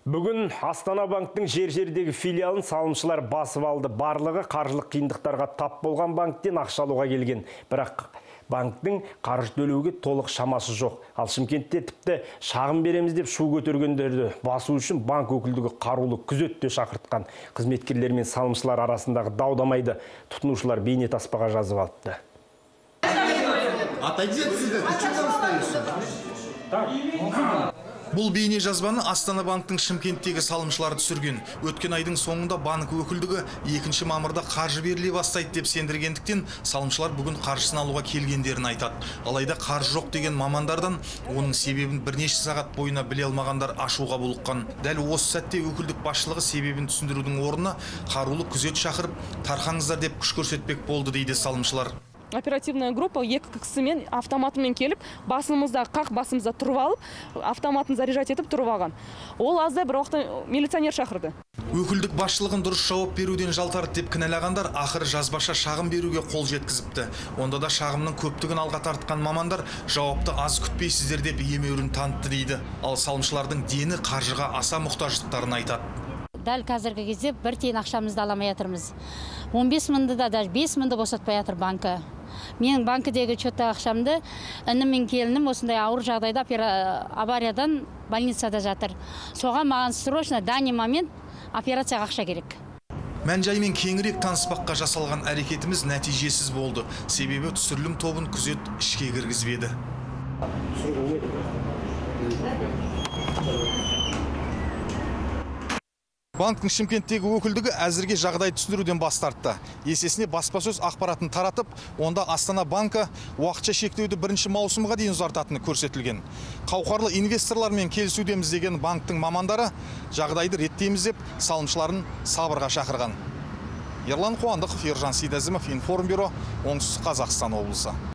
Бүгін Астана банктың жер-жердегі филиалын салымшылар басып алды. Барлығы қаржылық қиындықтарға тап болған банктен ақша алуға келген. Бірақ банктың қаржы төлеуге толық шамасы жоқ. Ал Шымкентте тіпті шағым береміз деп шу көтергендерді басу үшін банк өкілдігі қарулы күзетте шақыртқан. Қызметкерлер мен салымшылар арасындағы дау-дамайды тұтынушылар бейнетаспаға жазып алыпты. Бұл бейне жазбаны Астана банктың Шымкенттегі салымшылары түсірген. Өткен айдың соңында банк өкілдігі 2 мамырда қаржы беріле бастайды деп сендіргендіктен салымшылар бүгін қаржысын алуға келгендерін айтады. Алайда қаржы жоқ деген мамандардан оның себебін бірнеше сағат бойына біле алмағандар ашуға булыққан. Дәл осы сәтте өкілдік басшылығы себебін түсіндірудің орнына қарулы күзет шақырып, тарқаңыздар деп күш көрсетпек болды дейді салымшылар. Оперативная группа екі кісімен автоматымен келіп, басымызда тұрып алып, автоматын заряжать етіп тұрып алған. Ол азда бір уақытта милиционер шақырды. Өкілдік басшылығын дұрыс жауап беруден жалтарды деп кінәлағандар ақыры жазбаша шағым беруге қол жеткізіпті. Онда да шағымның көптігін алға тартқан мамандар жауапты аз күтпейсіздер деп емеурін танытты дейді. Ал салымшылардың дені қаржыға аса мұқтаждықтарын айтады. Дәл қазіргі кезде бір тиын ақшамызды аламай жатырмыз. 15 мыңды да 5 мыңды босатпай жатыр банкі. Мен банкідегі чөтті ақшамды інім мен келінім осындай ауыр жағдайда авариядан больницада жатыр. Соған маған срочно данный момент операцияға ақша керек. Мән-жаймен кеңірек таныспаққа жасалған әрекетіміз нәтижесіз болды. Себебі түсірілім тобын күзет ішке кіргізбеді. Банктың Шымкенттегі өкілдігі әзірге жағдай түсіндіруден бас тартты. Есесіне баспасөз ақпаратын таратып, онда Астана банкі уақытша шектеуді 1 маусымға дейін ұзартатыны көрсетілген. Қауқарлы инвесторлармен келісудеміз деген банктың мамандары жағдайды реттейміз деп салымшыларын сабырға шақырған. Ерлан Қуандықов, Ержан Сейдазымов, Информбюро, Оңтүстік Қазақстан облысы.